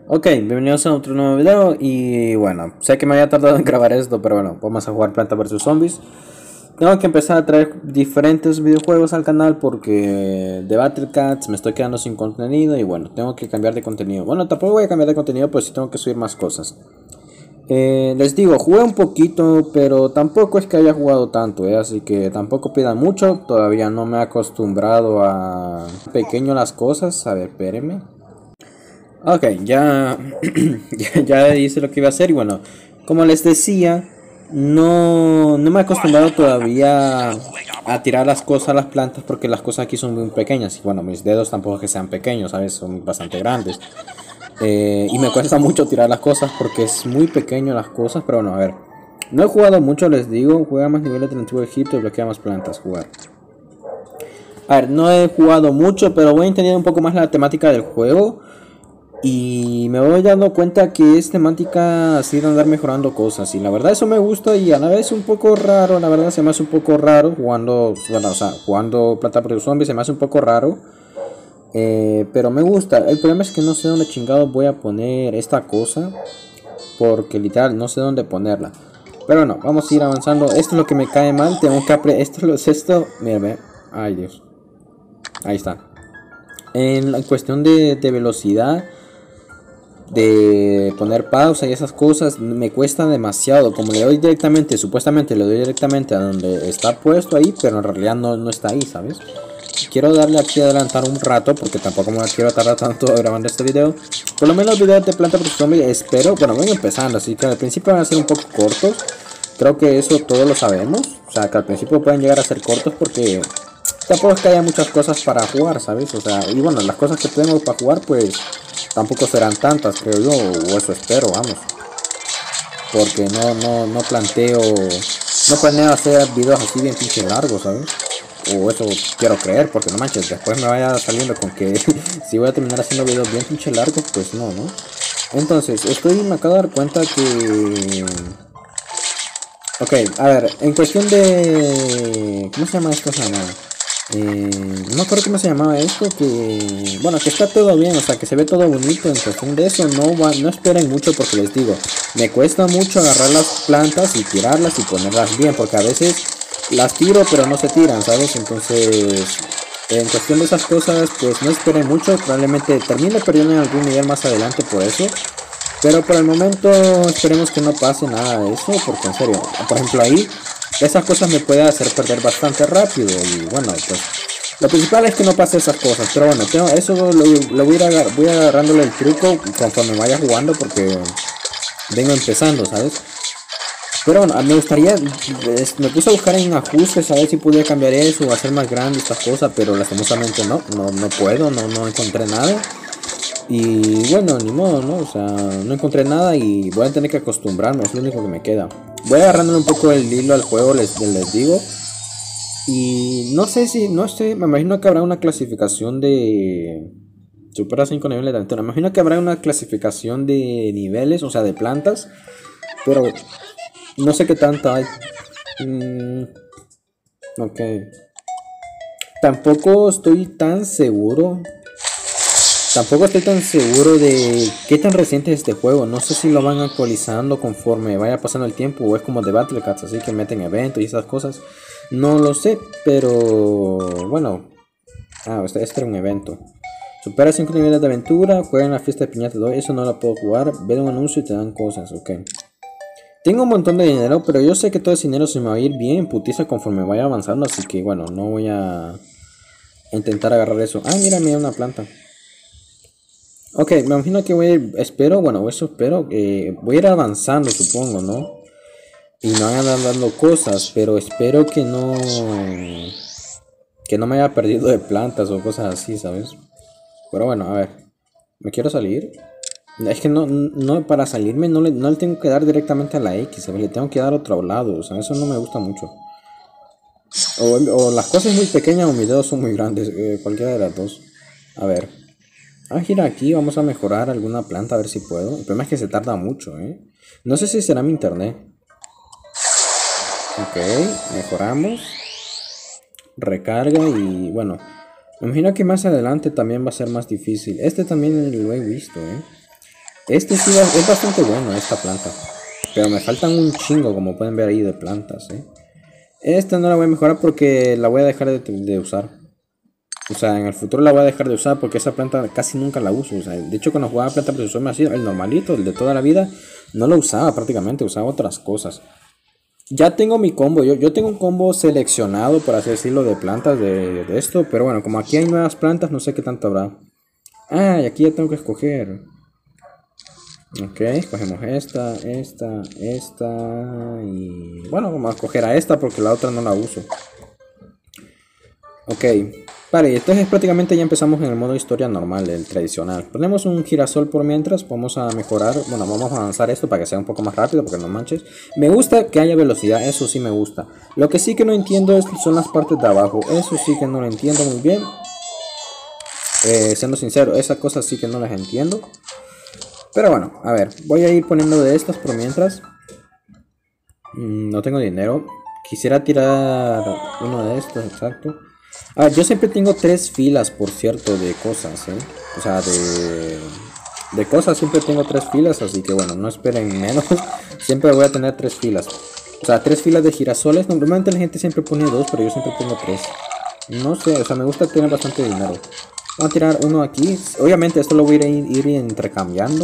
Ok, bienvenidos a otro nuevo video y bueno, sé que me había tardado en grabar esto, pero bueno, vamos a jugar Planta vs Zombies. Tengo que empezar a traer diferentes videojuegos al canal porque de Battle Cats me estoy quedando sin contenido y bueno, tengo que cambiar de contenido. Bueno, tampoco voy a cambiar de contenido, pero sí tengo que subir más cosas. Les digo, jugué un poquito, pero tampoco es que haya jugado tanto, así que tampoco pidan mucho, todavía no me he acostumbrado a pequeño las cosas. A ver, espérenme. Ok, ya hice lo que iba a hacer y bueno, como les decía, no me he acostumbrado todavía a tirar las cosas a las plantas porque las cosas aquí son muy pequeñas y bueno, mis dedos tampoco es que sean pequeños, ¿sabes? Son bastante grandes. Y me cuesta mucho tirar las cosas porque es muy pequeño las cosas, pero bueno, a ver. No he jugado mucho, les digo, juega más niveles del antiguo Egipto y bloquea más plantas, jugar. A ver, no he jugado mucho, pero voy a entender un poco más la temática del juego. Y me voy dando cuenta que es temática así de andar mejorando cosas. Y la verdad eso me gusta y a la vez un poco raro. La verdad se me hace un poco raro jugando, bueno, o sea, jugando Planta vs Zombies se me hace un poco raro. Pero me gusta. El problema es que no sé dónde chingados voy a poner esta cosa. Porque literal no sé dónde ponerla. Pero bueno, vamos a ir avanzando. Esto es lo que me cae mal. Tengo que aprender. Esto. Mira, ay Dios. Ahí está. En la cuestión de velocidad, de poner pausa y esas cosas me cuesta demasiado. Como le doy directamente, supuestamente le doy directamente a donde está puesto ahí, pero en realidad no está ahí, ¿sabes? Quiero darle aquí a adelantar un rato porque tampoco me quiero tardar tanto grabando este video. Por lo menos los videos de Planta vs Zombies espero, bueno, voy empezando, así que al principio van a ser un poco cortos. Creo que eso todos lo sabemos, o sea que al principio pueden llegar a ser cortos porque tampoco es que haya muchas cosas para jugar, ¿sabes? O sea, y bueno, las cosas que tenemos para jugar pues tampoco serán tantas, creo yo, o eso espero, vamos. Porque no planeo hacer videos así bien pinche largos, ¿sabes? O eso quiero creer, porque no manches, después me vaya saliendo con que si voy a terminar haciendo videos bien pinche largos, pues no. Entonces, me acabo de dar cuenta que... Ok, a ver, en cuestión de... ¿Cómo se llama esto? No me acuerdo cómo se llamaba esto, que bueno, que está todo bien, o sea, que se ve todo bonito. En cuestión de eso, no esperen mucho porque les digo, me cuesta mucho agarrar las plantas y tirarlas y ponerlas bien, porque a veces las tiro pero no se tiran, ¿sabes? Entonces, en cuestión de esas cosas, pues no esperen mucho, probablemente termine perdiendo en algún nivel más adelante por eso. Pero por el momento esperemos que no pase nada de eso, porque en serio, por ejemplo ahí, esas cosas me pueden hacer perder bastante rápido. Y bueno, pues lo principal es que no pase esas cosas. Pero bueno, eso lo voy agarrándole el truco conforme vaya jugando porque vengo empezando, ¿sabes? Pero bueno, me gustaría, me puse a buscar en ajustes a ver si podía cambiar eso o hacer más grande estas cosas, pero lastimosamente no puedo, no encontré nada. Y bueno, ni modo, ¿no? O sea, no encontré nada y voy a tener que acostumbrarme, es lo único que me queda. Voy agarrándole un poco el hilo al juego, les digo. Y no sé, me imagino que habrá una clasificación de... Supera 5 niveles de aventura. Me imagino que habrá una clasificación de niveles, o sea, de plantas. Pero no sé qué tanto hay. Ok. Tampoco estoy tan seguro. Tampoco estoy tan seguro de qué tan reciente es este juego. No sé si lo van actualizando conforme vaya pasando el tiempo o es como de Battle Cats, así que meten eventos y esas cosas. No lo sé, pero bueno. Este era un evento. Supera 5 niveles de aventura, juega en la fiesta de piñata 2. Eso no lo puedo jugar. Ve un anuncio y te dan cosas, ok. Tengo un montón de dinero, pero yo sé que todo ese dinero se me va a ir bien putiza conforme vaya avanzando. Así que bueno, no voy a intentar agarrar eso. Mira, mira una planta. Ok, me imagino que voy a ir, espero, bueno, eso espero, voy a ir avanzando, supongo, ¿no? Y no vayan dando cosas, pero espero que no me haya perdido de plantas o cosas así, ¿sabes? Pero bueno, a ver, ¿me quiero salir? Es que para salirme no le tengo que dar directamente a la X, ¿sabes? Le tengo que dar a otro lado, o sea, eso no me gusta mucho. O las cosas muy pequeñas o mis dedos son muy grandes, cualquiera de las dos. A ver. Gira aquí, vamos a mejorar alguna planta a ver si puedo. El problema es que se tarda mucho, No sé si será mi internet. Ok, mejoramos. Recarga y bueno. Me imagino que más adelante también va a ser más difícil. Este también lo he visto, Este sí es bastante bueno, esta planta. Pero me faltan un chingo, como pueden ver ahí, de plantas, Esta no la voy a mejorar porque la voy a dejar de usar. O sea, en el futuro la voy a dejar de usar porque esa planta casi nunca la uso. O sea, de hecho, cuando jugaba planta preciosa me hacía el normalito, el de toda la vida, no lo usaba prácticamente, usaba otras cosas. Ya tengo mi combo, yo tengo un combo seleccionado, por así decirlo, de plantas de esto. Pero bueno, como aquí hay nuevas plantas, no sé qué tanto habrá. Ah, y aquí ya tengo que escoger. Ok, escogemos esta y... Bueno, vamos a escoger a esta porque la otra no la uso. Ok, vale, entonces prácticamente ya empezamos en el modo historia normal, el tradicional. Ponemos un girasol por mientras, vamos a mejorar, bueno, vamos a avanzar esto para que sea un poco más rápido, porque no manches. Me gusta que haya velocidad, eso sí me gusta. Lo que sí que no entiendo son las partes de abajo, eso sí que no lo entiendo muy bien. Siendo sincero, esas cosas sí que no las entiendo. Pero bueno, a ver, voy a ir poniendo de estas por mientras. No tengo dinero. Quisiera tirar uno de estos, exacto. A ver, yo siempre tengo 3 filas, por cierto, de cosas, O sea, de cosas siempre tengo 3 filas, así que bueno, no esperen menos. Siempre voy a tener 3 filas. O sea, 3 filas de girasoles. Normalmente la gente siempre pone 2, pero yo siempre pongo 3. No sé, o sea, me gusta tener bastante dinero. Vamos a tirar uno aquí. Obviamente esto lo voy a ir intercambiando.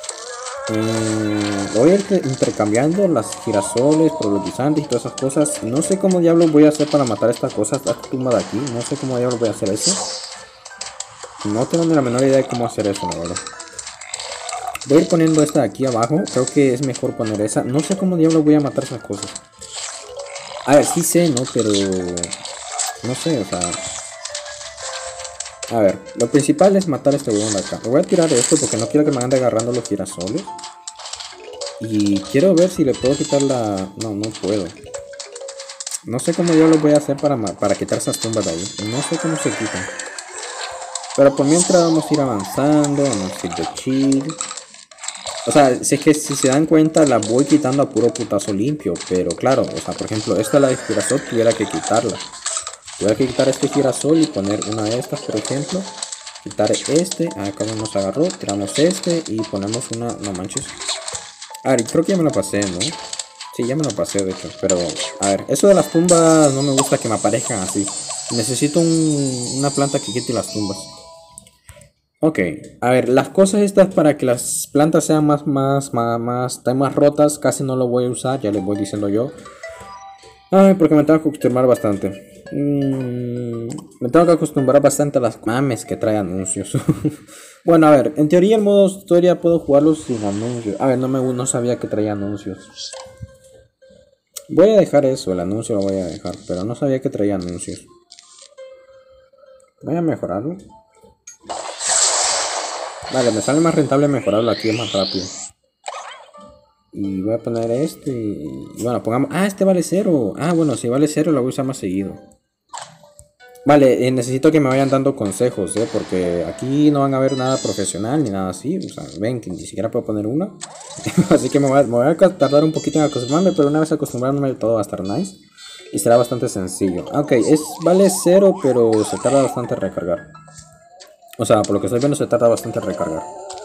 Voy a ir intercambiando las girasoles por los guisantes y todas esas cosas. No sé cómo diablos voy a hacer para matar estas cosas. Esta tumba de aquí. No sé cómo diablos voy a hacer eso. No tengo ni la menor idea de cómo hacer eso, la verdad. Voy a ir poniendo esta de aquí abajo. Creo que es mejor poner esa. No sé cómo diablos voy a matar esas cosas. A ver, sí sé, ¿no? Pero... no sé, o sea... A ver, lo principal es matar a este huevón de acá. Me voy a tirar esto porque no quiero que me ande agarrando los girasoles. Y quiero ver si le puedo quitar la... No, no puedo. No sé cómo yo lo voy a hacer para quitar esas tumbas de ahí. No sé cómo se quitan. Pero por mientras vamos a ir avanzando. Vamos a ir de chill. O sea, si es que si se dan cuenta la voy quitando a puro putazo limpio. Pero claro, o sea, por ejemplo, esta la de girasol tuviera que quitarla. Tuviera que quitar este girasol y poner una de estas, por ejemplo. Quitar este. Acá no nos agarró. Tiramos este y ponemos una... No manches. A ver, creo que ya me lo pasé, ¿no? Sí, ya me lo pasé, de hecho. Pero, a ver, eso de las tumbas no me gusta que me aparezcan así. Necesito una planta que quite las tumbas. Ok, a ver, las cosas estas para que las plantas sean estén más rotas, casi no lo voy a usar, ya les voy diciendo yo. Ay, porque me tengo que acostumbrar bastante. Me tengo que acostumbrar bastante a las mames que trae anuncios. Bueno, a ver, en teoría el modo historia puedo jugarlo sin anuncios. A ver, no sabía que traía anuncios. Voy a dejar eso, el anuncio lo voy a dejar, pero no sabía que traía anuncios. Voy a mejorarlo. Vale, me sale más rentable mejorarlo aquí, es más rápido. Y voy a poner este y bueno, pongamos... Ah, este vale 0. Ah, bueno, si vale 0 lo voy a usar más seguido. Vale, necesito que me vayan dando consejos, porque aquí no van a ver nada profesional ni nada así. O sea, ven que ni siquiera puedo poner una. Así que me voy a tardar un poquito en acostumbrarme, pero una vez acostumbrándome todo va a estar nice. Y será bastante sencillo. Ok, vale 0, pero se tarda bastante en recargar. O sea, por lo que estoy viendo se tarda bastante en recargar.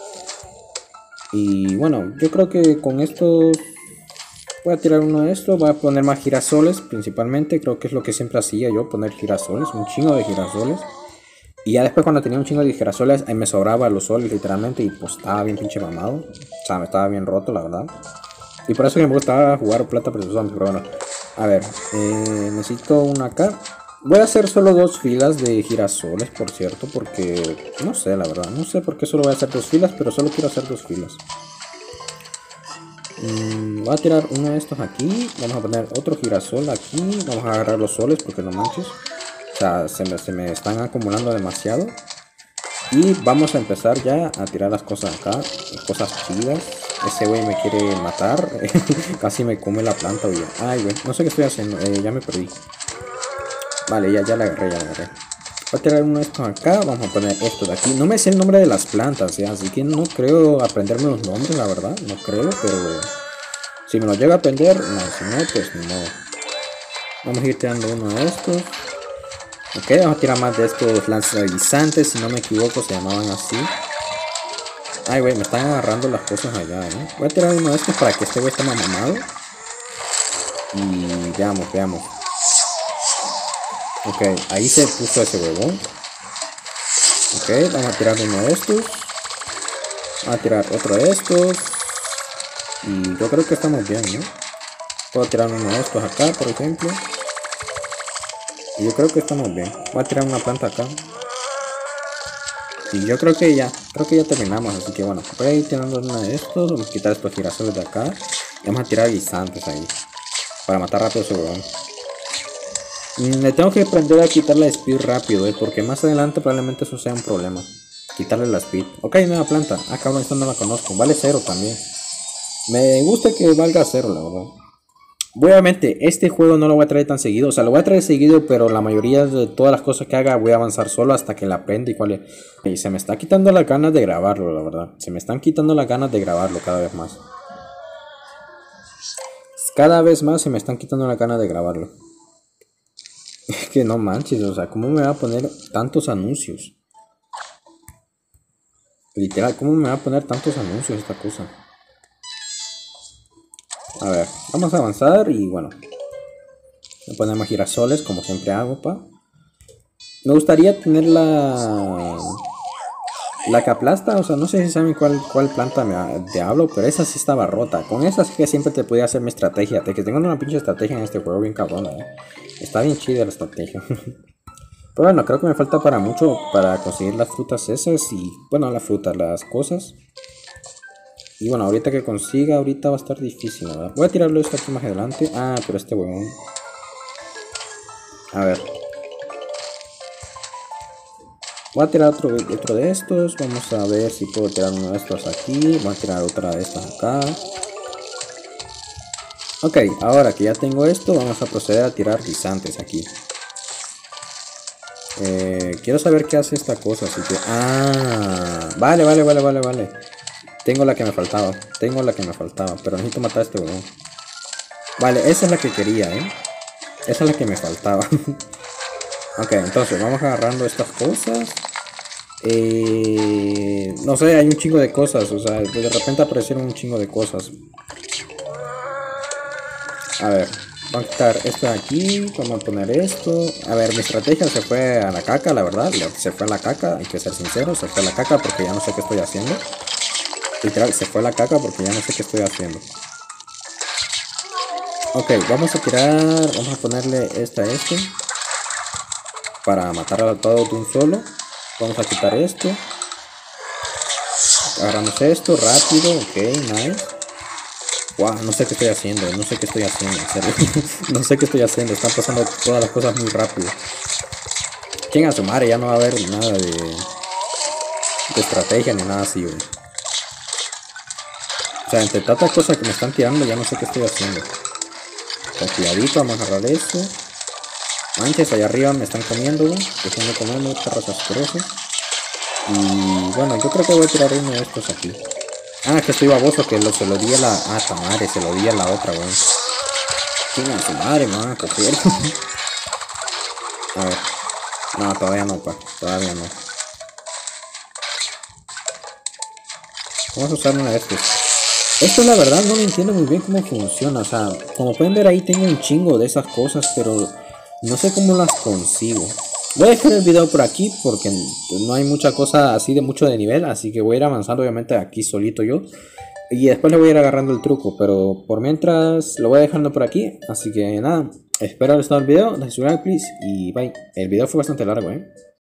Y bueno, yo creo que con esto... Voy a tirar uno de estos, voy a poner más girasoles principalmente, creo que es lo que siempre hacía yo, poner girasoles, un chingo de girasoles. Y ya después cuando tenía un chingo de girasoles, me sobraba los soles literalmente y pues estaba bien pinche mamado. O sea, me estaba bien roto la verdad. Y por eso que me gustaba jugar plata preciosa, pero bueno. A ver, necesito una acá. Voy a hacer solo 2 filas de girasoles, por cierto, porque no sé la verdad, no sé por qué solo voy a hacer 2 filas, pero solo quiero hacer 2 filas. Voy a tirar uno de estos aquí. Vamos a poner otro girasol aquí. Vamos a agarrar los soles porque no manches. O sea, se me están acumulando demasiado. Y vamos a empezar ya a tirar las cosas acá. Cosas chidas. Ese güey me quiere matar. Casi me come la planta, güey. Ay, güey. No sé qué estoy haciendo. Ya me perdí. Vale, ya la agarré, Voy a tirar uno de estos acá. Vamos a poner esto de aquí. No me sé el nombre de las plantas, así que no creo aprenderme los nombres, la verdad. No creo, pero si me lo llega a aprender, no. Si no, pues no. Vamos a ir tirando uno de estos. Ok, vamos a tirar más de estos lanzaguisantes. Si no me equivoco, se llamaban así. Ay, güey, me están agarrando las cosas allá, ¿eh? Voy a tirar uno de estos para que este güey esté más mamado. Y veamos, veamos. Ok, ahí se puso ese huevón. Ok, vamos a tirar uno de estos. Vamos a tirar otro de estos. Y yo creo que estamos bien, ¿no? Puedo tirar uno de estos acá, por ejemplo. Y yo creo que estamos bien. Voy a tirar una planta acá. Y yo creo que ya terminamos. Así que bueno, voy a ir tirando uno de estos. Vamos a quitar estos girasoles de acá. Y vamos a tirar guisantes ahí. Para matar rápido ese huevón. Le tengo que aprender a quitarle la speed rápido, porque más adelante probablemente eso sea un problema. Quitarle la speed. Ok, nueva planta. Ah, cabrón, esta no la conozco. Vale 0 también. Me gusta que valga 0, la verdad. Obviamente, este juego no lo voy a traer tan seguido. O sea, lo voy a traer seguido, pero la mayoría de todas las cosas que haga voy a avanzar solo hasta que la aprenda y cuál es. Y se me está quitando las ganas de grabarlo, la verdad. Se me están quitando las ganas de grabarlo cada vez más. Cada vez más se me están quitando las ganas de grabarlo. Es que no manches, o sea, ¿cómo me va a poner tantos anuncios? Literal, ¿cómo me va a poner tantos anuncios esta cosa? A ver, vamos a avanzar y bueno. Le ponemos girasoles como siempre hago, pa. Me gustaría tener la que aplasta, o sea, no sé si saben cuál planta te hablo, pero esa sí estaba rota. Con esa sí que siempre te podía hacer mi estrategia. De que tengo una pinche estrategia en este juego bien cabrona, Está bien chida la estrategia. Pero bueno, creo que me falta para mucho para conseguir las frutas esas y, bueno, las frutas, las cosas. Y bueno, ahorita que consiga, ahorita va a estar difícil, ¿verdad? Voy a tirarlo esto aquí más adelante. Ah, pero este huevón. A ver. Voy a tirar otro de estos. Vamos a ver si puedo tirar uno de estos aquí. Voy a tirar otra de estas acá. Ok, ahora que ya tengo esto, vamos a proceder a tirar guisantes aquí. Quiero saber qué hace esta cosa, así que... Ah, vale. Tengo la que me faltaba, pero necesito matar a este huevón. Vale, esa es la que quería, Esa es la que me faltaba. Ok, entonces vamos agarrando estas cosas. No sé, hay un chingo de cosas, o sea, de repente aparecieron un chingo de cosas. A ver, vamos a quitar esto de aquí, vamos a poner esto. A ver, mi estrategia se fue a la caca, la verdad. Se fue a la caca, hay que ser sincero, se fue a la caca porque ya no sé qué estoy haciendo. Literal, se fue a la caca porque ya no sé qué estoy haciendo. Ok, vamos a tirar, vamos a ponerle esta a este. Para matar a todos de un solo. Vamos a quitar esto. Agarramos esto, rápido, ok, nice. Wow, no sé qué estoy haciendo, en serio. No sé qué estoy haciendo, están pasando todas las cosas muy rápido. Chinga su madre, ya no va a haber nada de estrategia ni nada así, güey. O sea, entre tantas cosas que me están tirando, ya no sé qué estoy haciendo. Con cuidadito, vamos a agarrar esto. Manches, allá arriba me están comiendo, güey. Dejando comerme, perros asquerosos. Y bueno, yo creo que voy a tirar uno de estos aquí. Ah, que estoy baboso, que se lo di a la... Ah, esta madre, se lo di a la otra, güey. Chinga su madre, me van a coger. A ver. No, todavía no, pa. Todavía no. Vamos a usar uno de estos. Esto la verdad no lo entiendo muy bien cómo funciona. O sea, como pueden ver ahí tengo un chingo de esas cosas, pero no sé cómo las consigo. Voy a dejar el video por aquí porque no hay mucha cosa así de mucho de nivel. Así que voy a ir avanzando obviamente aquí solito yo. Y después le voy a ir agarrando el truco. Pero por mientras lo voy dejando por aquí. Así que nada, espero haber estado el video. Dale su like please y bye. El video fue bastante largo,